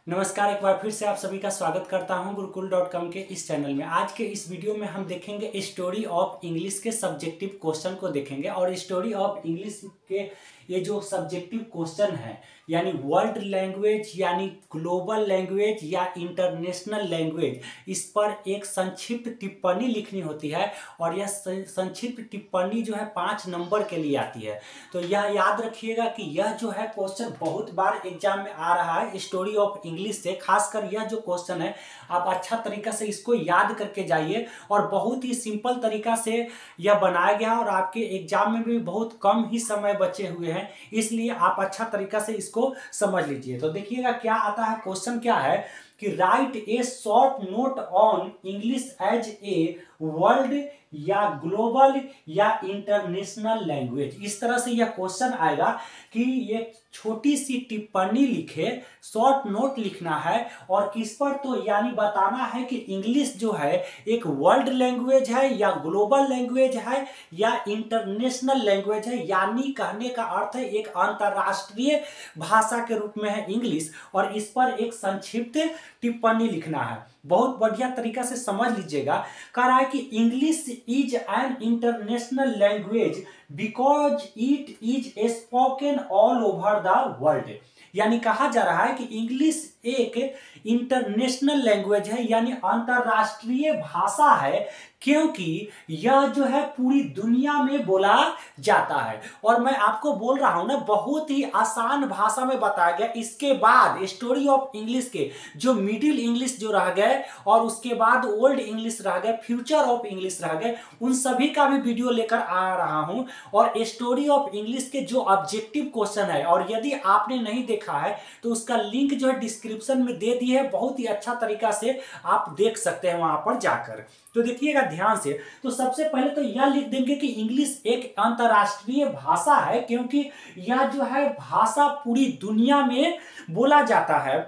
नमस्कार, एक बार फिर से आप सभी का स्वागत करता हूं गुरुकुल.com के इस चैनल में। आज के इस वीडियो में हम देखेंगे स्टोरी ऑफ इंग्लिश के सब्जेक्टिव क्वेश्चन को देखेंगे। और स्टोरी ऑफ इंग्लिश के ये जो सब्जेक्टिव क्वेश्चन है यानी वर्ल्ड लैंग्वेज यानी ग्लोबल लैंग्वेज या इंटरनेशनल लैंग्वेज, इस पर एक संक्षिप्त टिप्पणी लिखनी होती है। और यह संक्षिप्त टिप्पणी जो है 5 नंबर के लिए आती है। तो यह याद रखिएगा कि यह जो है क्वेश्चन बहुत बार एग्जाम में आ रहा है स्टोरी ऑफ इंग्लिश से। खासकर यह जो क्वेश्चन है आप अच्छा तरीका से इसको याद करके जाइए। और बहुत ही सिंपल तरीका से यह बनाया गया और आपके एग्जाम में भी बहुत कम ही समय बचे हुए हैं, इसलिए आप अच्छा तरीका से इसको समझ लीजिए। तो देखिएगा क्या आता है। क्वेश्चन क्या है कि write a short note on English as a world या ग्लोबल या इंटरनेशनल लैंग्वेज। इस तरह से यह क्वेश्चन आएगा कि ये छोटी सी टिप्पणी लिखे, शॉर्ट नोट लिखना है और किस पर, तो यानी बताना है कि इंग्लिश जो है एक वर्ल्ड लैंग्वेज है या ग्लोबल लैंग्वेज है या इंटरनेशनल लैंग्वेज है। यानी कहने का अर्थ है एक अंतरराष्ट्रीय भाषा के रूप में है इंग्लिश, और इस पर एक संक्षिप्त टिप्पणी लिखना है। बहुत बढ़िया तरीका से समझ लीजिएगा। कह रहा है कि English is an international language because it is spoken all over the world. यानी कहा जा रहा है कि इंग्लिश एक इंटरनेशनल लैंग्वेज है यानी अंतरराष्ट्रीय भाषा है, क्योंकि यह जो है पूरी दुनिया में बोला जाता है। और मैं आपको बोल रहा हूं ना, बहुत ही आसान भाषा में बताया गया। इसके बाद स्टोरी ऑफ इंग्लिश के जो मिडिल इंग्लिश जो रह गए और उसके बाद ओल्ड इंग्लिश रह गए, फ्यूचर ऑफ इंग्लिश रह गए, उन सभी का भी वीडियो लेकर आ रहा हूं। और स्टोरी ऑफ इंग्लिश के जो ऑब्जेक्टिव क्वेश्चन है, और यदि आपने नहीं देखा है तो उसका लिंक जो है डिस्क्रिप्शन में दे दी है। बहुत ही अच्छा तरीका से आप देख सकते हैं वहां पर जाकर। तो देखिएगा ध्यान से। तो सबसे पहले तो यह लिख देंगे कि इंग्लिश एक अंतरराष्ट्रीय भाषा है, क्योंकि यह जो है भाषा पूरी दुनिया में बोला जाता है।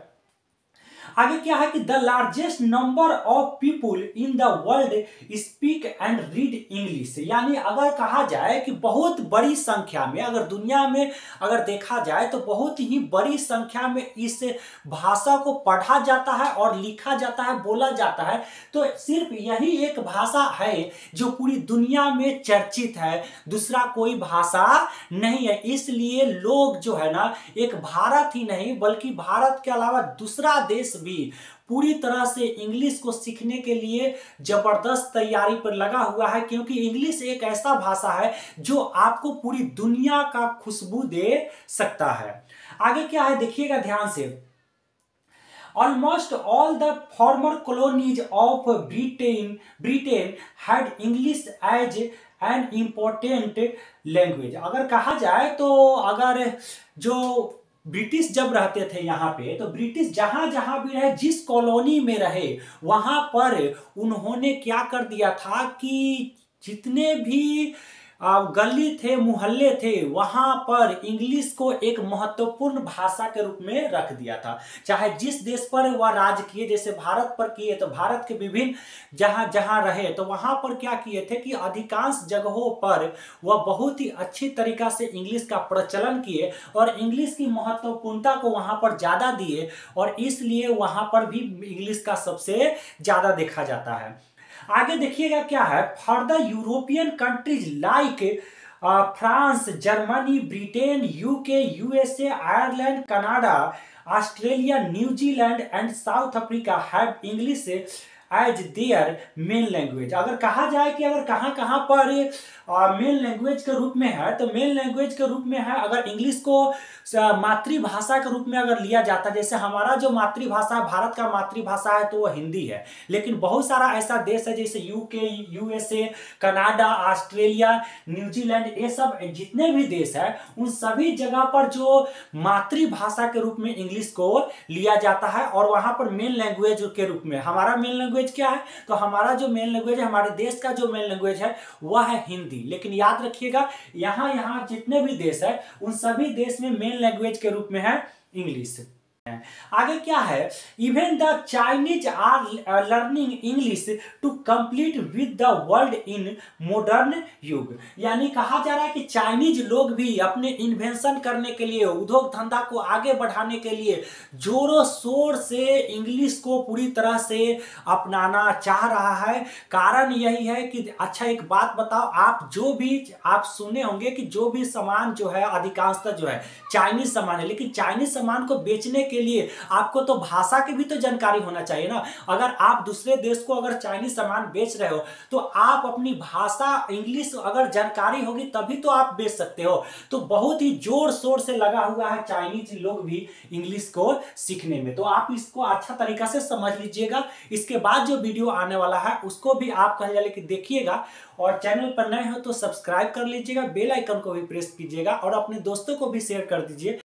आगे क्या है कि the largest number of people in the world speak and read English. यानी अगर कहा जाए कि बहुत बड़ी संख्या में, अगर दुनिया में अगर देखा जाए तो बहुत ही बड़ी संख्या में इस भाषा को पढ़ा जाता है और लिखा जाता है, बोला जाता है। तो सिर्फ यही एक भाषा है जो पूरी दुनिया में चर्चित है, दूसरा कोई भाषा नहीं है। इसलिए लोग जो है ना, एक भारत ही नहीं बल्कि भारत के अलावा दूसरा देश भी पूरी तरह से इंग्लिश को सीखने के लिए जबरदस्त तैयारी पर लगा हुआ है, क्योंकि इंग्लिश एक ऐसा भाषा है जो आपको पूरी दुनिया का खुशबू दे सकता है। आगे क्या है देखिएगा ध्यान से। Almost all the former colonies of Britain had English as an important language। अगर कहा जाए तो अगर जो ब्रिटिश जब रहते थे यहाँ पे, तो ब्रिटिश जहां जहां भी रहे, जिस कॉलोनी में रहे, वहां पर उन्होंने क्या कर दिया था कि जितने भी गली थे, मोहल्ले थे, वहां पर इंग्लिश को एक महत्वपूर्ण भाषा के रूप में रख दिया था। चाहे जिस देश पर वह राज किए, जैसे भारत पर किए तो भारत के विभिन्न जहां जहां रहे तो वहां पर क्या किए थे कि अधिकांश जगहों पर वह बहुत ही अच्छी तरीका से इंग्लिश का प्रचलन किए और इंग्लिश की महत्वपूर्णता को वहां पर ज्यादा दिए, और इसलिए वहां पर भी इंग्लिश का सबसे ज्यादा देखा जाता है। आगे देखिएगा क्या है। For the European countries like France, Germany, Britain, UK, USA, Ireland, Canada, Australia, New Zealand and South Africa have English as their main language. अगर कहा जाए कि अगर कहां कहां पर मेन लैंग्वेज के रूप में है, तो मेन लैंग्वेज के रूप में है अगर इंग्लिश को मातृभाषा के रूप में अगर लिया जाता है, जैसे हमारा जो मातृभाषा है, भारत का मातृभाषा है तो वह हिंदी है। लेकिन बहुत सारा ऐसा देश है जैसे UK, USA, Canada, Australia, New Zealand, ये सब जितने भी देश है उन सभी जगह पर जो मातृभाषा के रूप में इंग्लिश को लिया जाता है, और वहां पर मेन लैंग्वेज के रूप में हमारा मेन लैंग्वेज क्या है, तो हमारा जो मेन लैंग्वेज है, हमारे देश का जो मेन लैंग्वेज है वह है हिंदी। लेकिन याद रखिएगा यहाँ जितने भी देश है उन सभी देश में मेन लैंग्वेज के रूप में है इंग्लिश। आगे क्या है, even the Chinese are learning English to complete with the world in modern युग। यानी कहा जा रहा है कि चाइनीज लोग भी अपने इन्वेंशन करने के लिए, उद्योग धंधा को आगे बढ़ाने के लिए जोरों शोर से इंग्लिश को पूरी तरह से अपनाना चाह रहा है। कारण यही है कि अच्छा एक बात बताओ, आप जो भी आप सुने होंगे कि जो भी सामान जो है अधिकांशतः जो है चाइनीज सामान है, लेकिन चाइनीज सामान को बेचने के लिए आपको तो भाषा की भी तो जानकारी होना चाहिए ना। अगर आप दूसरे देश को अगर चाइनीज सामान बेच रहे हो तो आप अपनी भाषा इंग्लिश अगर जानकारी होगी तभी तो आप बेच सकते हो। तो बहुत ही जोर शोर से लगा हुआ है चाइनीज लोग भी इंग्लिश को सीखने में, तो आप इसको अच्छा तरीका से समझ लीजिएगा। इसके बाद जो वीडियो आने वाला है उसको भी आप कहीं जाके कि देखिएगा, और चैनल पर नए हो तो सब्सक्राइब कर लीजिएगा, बेल आइकन को भी प्रेस कीजिएगा और अपने दोस्तों को भी शेयर कर दीजिए।